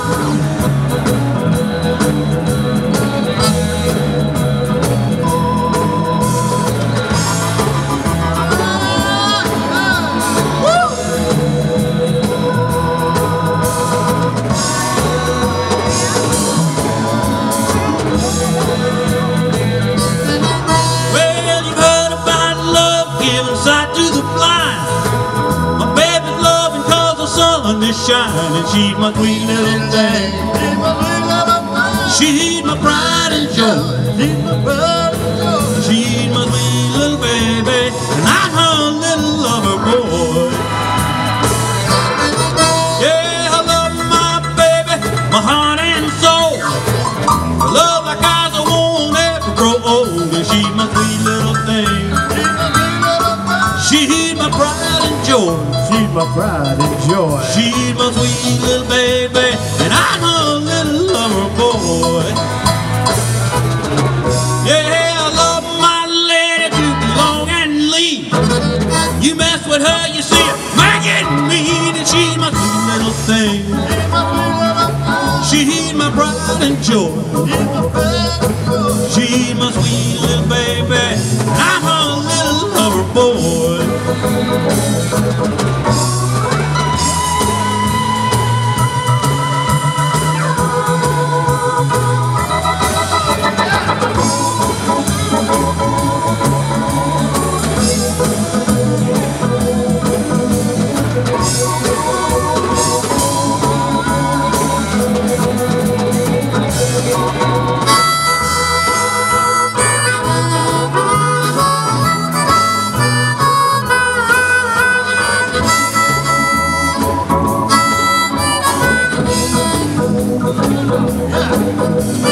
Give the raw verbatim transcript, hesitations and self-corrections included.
Shining, she's my sweet little thing. She's my pride and joy. She's my pride and joy. She's my sweet little baby, and I'm her little lover boy. Yeah, I love my baby, my heart and soul. A love like ours I won't ever grow old. And she's my sweet little thing. She's my pride and joy. She's my pride and joy. She's my sweet little baby, and I'm her little lover boy. Yeah, I love my lady to be long and lean. You mess with her, you see her making mean, and she's my sweet little thing. She's my pride and joy. She's my sweet little baby, and I'm her little lover boy. Yeah.